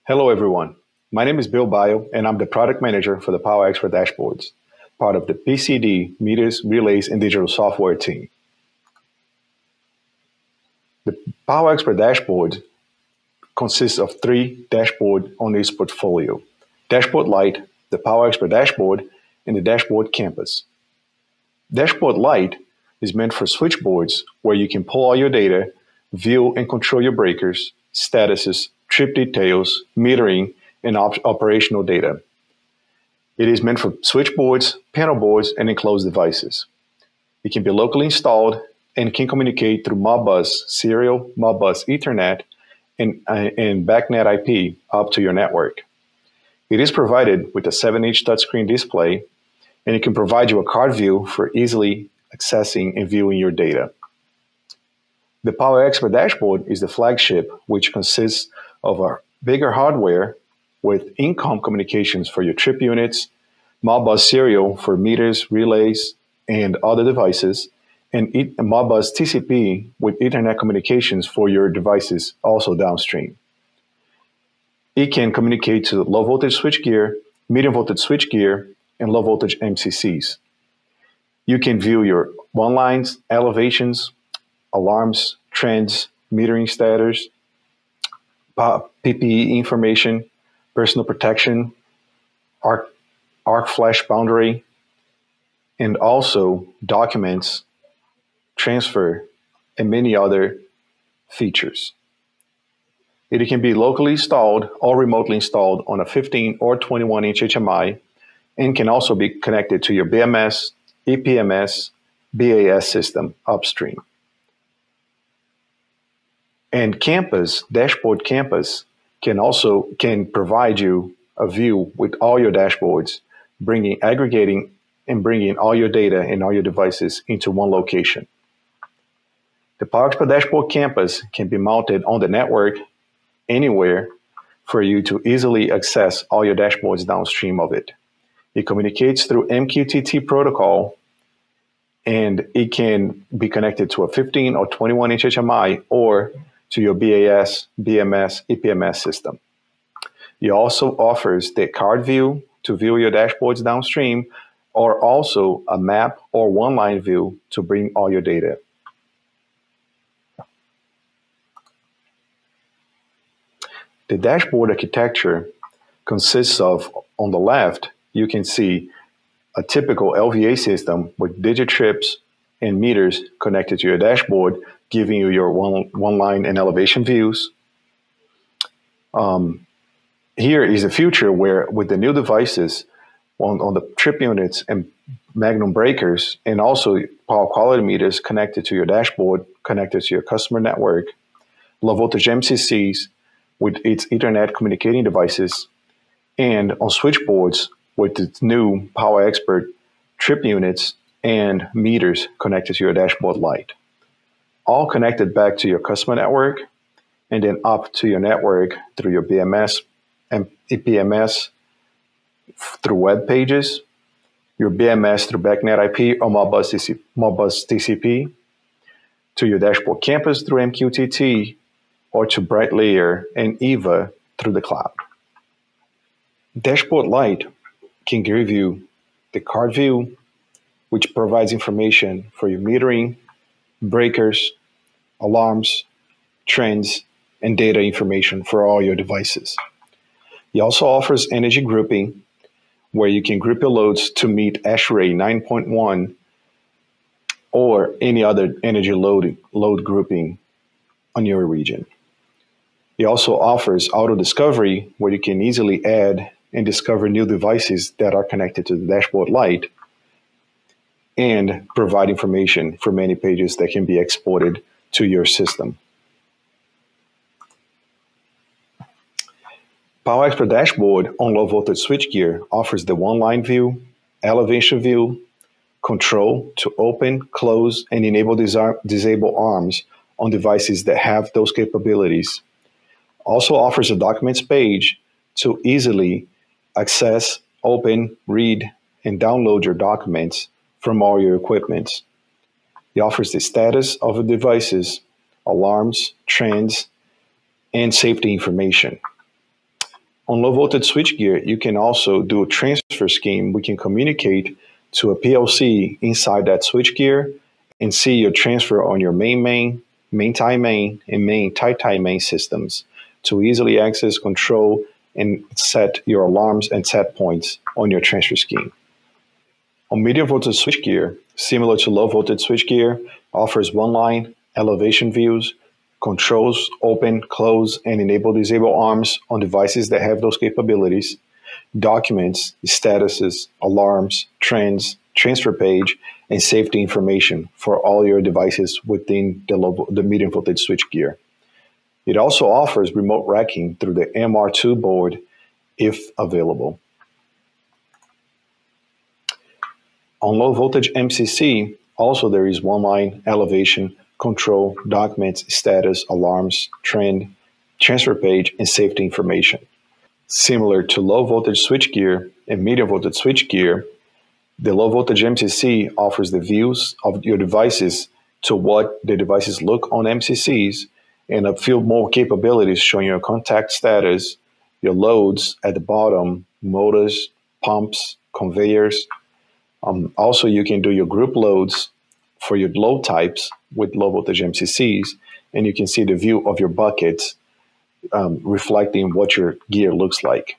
Hello, everyone. My name is Baiao, and I'm the product manager for the Baiao Xpert Dashboards, part of the PCD, Meters, Relays, and Digital Software team. The Baiao Xpert Dashboard consists of three dashboards on its portfolio: Dashboard Lite, the Baiao Xpert Dashboard, and the Dashboard Campus. Dashboard Lite is meant for switchboards where you can pull all your data, view and control your breakers, statuses, trip details, metering, and operational data. It is meant for switchboards, panel boards, and enclosed devices. It can be locally installed and can communicate through Modbus serial, Modbus Ethernet, and BACnet IP up to your network. It is provided with a 7-inch touchscreen display, and it can provide you a card view for easily accessing and viewing your data. The Baiao Xpert Dashboard is the flagship, which consists of a bigger hardware with in-com communications for your trip units, Modbus serial for meters, relays, and other devices, and Modbus TCP with Ethernet communications for your devices also downstream. It can communicate to low voltage switchgear, medium voltage switchgear, and low voltage MCCs. You can view your one lines, elevations, alarms, trends, metering status, PPE information, personal protection, arc flash boundary, and also documents, transfer, and many other features. It can be locally installed or remotely installed on a 15 or 21-inch HMI and can also be connected to your BMS, EPMS, BAS system upstream. And Campus, Dashboard Campus, can provide you a view with all your dashboards, aggregating and bringing all your data and all your devices into one location. The Baiao Xpert Dashboard Campus can be mounted on the network anywhere for you to easily access all your dashboards downstream of it. It communicates through MQTT protocol, and it can be connected to a 15 or 21-inch HMI or to your BAS, BMS, EPMS system. It also offers the card view to view your dashboards downstream, or also a map or one-line view to bring all your data. The dashboard architecture consists of, on the left, you can see a typical LVA system with digit trips and meters connected to your dashboard, giving you your one line and elevation views. Here is a future where, with the new devices on the trip units and Magnum breakers, and also power quality meters connected to your dashboard, connected to your customer network, low voltage MCCs with its Ethernet communicating devices, and on switchboards with its new Baiao Xpert trip units and meters connected to your Dashboard Lite. All connected back to your customer network, and then up to your network through your BMS and EPMS through web pages, your BMS through BACnet IP or Modbus TCP, to your Dashboard Campus through MQTT, or to BrightLayer and EVA through the cloud. Dashboard Lite can give you the card view, which provides information for your metering, breakers, alarms, trends, and data information for all your devices. It also offers energy grouping, where you can group your loads to meet ASHRAE 9.1 or any other energy load grouping on your region. It also offers auto discovery, where you can easily add and discover new devices that are connected to the Dashboard Lite, and provide information for many pages that can be exported to your system. Baiao Xpert Dashboard on low voltage switchgear offers the one-line view, elevation view, control to open, close, and enable disable arms on devices that have those capabilities. Also offers a documents page to easily access, open, read, and download your documents from all your equipment. It offers the status of the devices, alarms, trends, and safety information. On low voltage switchgear, you can also do a transfer scheme. We can communicate to a PLC inside that switchgear and see your transfer on your main tie main, and main tie main systems to easily access, control, and set your alarms and set points on your transfer scheme. On medium voltage switchgear, similar to low voltage switchgear, offers one-line elevation views, controls open, close, and enable disable arms on devices that have those capabilities, documents, statuses, alarms, trends, transfer page, and safety information for all your devices within the medium voltage switchgear. It also offers remote racking through the MR2 board if available. On low voltage MCC, also there is one-line elevation, control, documents, status, alarms, trend, transfer page, and safety information. Similar to low voltage switchgear and medium voltage switchgear, the low voltage MCC offers the views of your devices to what the devices look on MCCs, and a few more capabilities showing your contact status, your loads at the bottom, motors, pumps, conveyors. Also, you can do your group loads for your load types with low voltage MCCs, and you can see the view of your buckets reflecting what your gear looks like.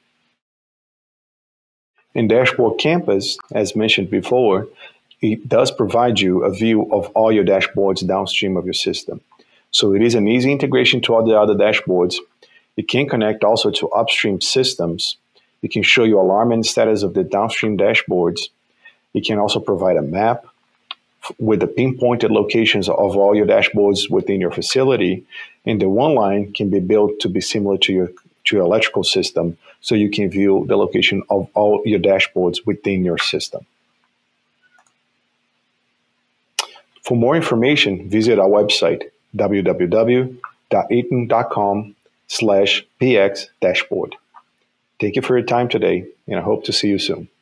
In Dashboard Campus, as mentioned before, it does provide you a view of all your dashboards downstream of your system. So it is an easy integration to all the other dashboards. It can connect also to upstream systems. It can show you alarm and status of the downstream dashboards. It can also provide a map with the pinpointed locations of all your dashboards within your facility. And the one line can be built to be similar to your electrical system, so you can view the location of all your dashboards within your system. For more information, visit our website, www.eaton.com/px-dashboard. Thank you for your time today, and I hope to see you soon.